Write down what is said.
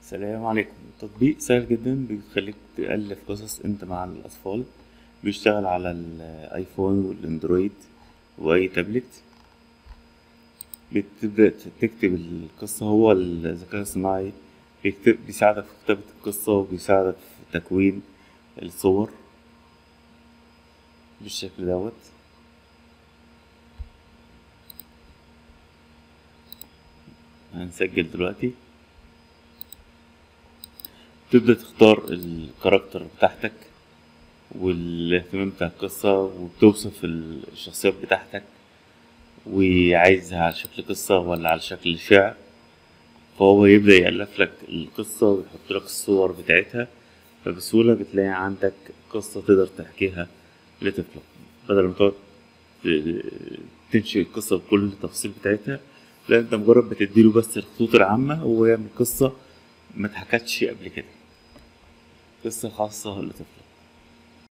السلام عليكم. تطبيق سهل جدا بيخليك تألف قصص انت مع الأطفال. بيشتغل على الآيفون والأندرويد وأي تابلت. بتبدأ تكتب القصة، هو الذكاء الصناعي بيساعدك في كتابة القصة وبيساعدك في تكوين الصور بالشكل دوت. هنسجل دلوقتي. تبدأ تختار الكاركتر بتاعتك والاهتمام بتاع القصة، وبتوصف الشخصيات بتاعتك وعايزها على شكل قصة ولا على شكل شعر. فهو يبدأ يألف لك القصة ويحط لك الصور بتاعتها، فبسهولة بتلاقي عندك قصة تقدر تحكيها لطفلك، بدل ما تقعد تنشئ القصة بكل التفاصيل بتاعتها. لا، انت مجرد بتديله بس الخطوط العامة وهو يعمل قصة ما اتحكتش قبل كده، قصة خاصة لطفلك.